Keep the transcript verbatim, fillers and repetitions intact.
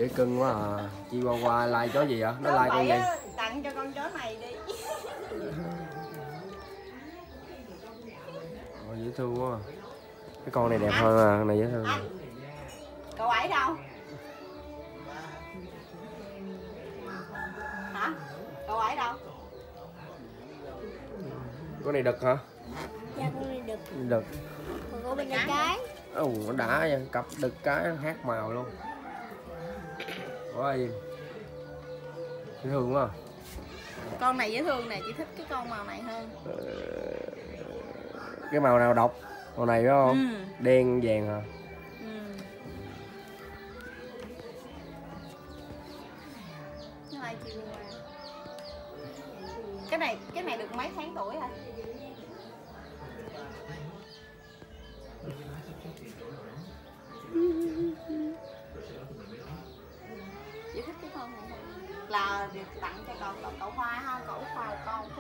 dễ cưng quá à. Chihuahua like chó gì vậy? Nó like con gì? Tặng cho con chó này đi. Ồ, dễ thương quá à. Cái con này đẹp anh, hơn à, con này dễ thương. Anh, cậu ấy đâu? Hả? Cậu ấy đâu? Con này đực hả? Dạ con này đực. Đực. Còn con bên này cái. Ồ, nó đã vậy, cặp đực cái hát màu luôn. Quá im. Dễ thương quá à. Con này dễ thương nè, chị thích cái con màu này hơn. Cái màu nào độc? Màu này phải không? Ừ. Đen vàng hả? Ừ. Nó lại chị cái này cái này được mấy tháng tuổi hả? Chị thích cái con này không? Là được tặng cho cậu cậu, cậu Hoa không? Cậu Hoa một con.